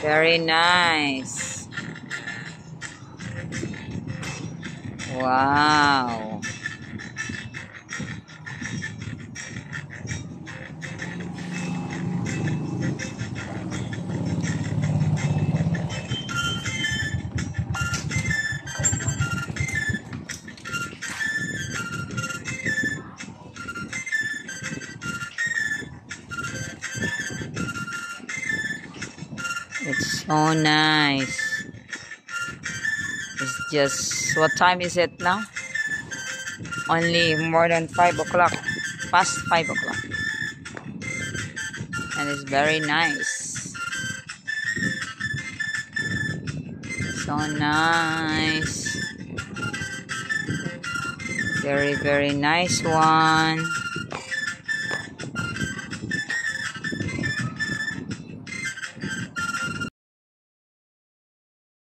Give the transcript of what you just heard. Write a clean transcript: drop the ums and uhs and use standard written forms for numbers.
Very nice. Wow. It's so nice. It's just, what time is it now? Only more than 5 o'clock. Past 5 o'clock. And it's very nice. So nice. Very, very nice one.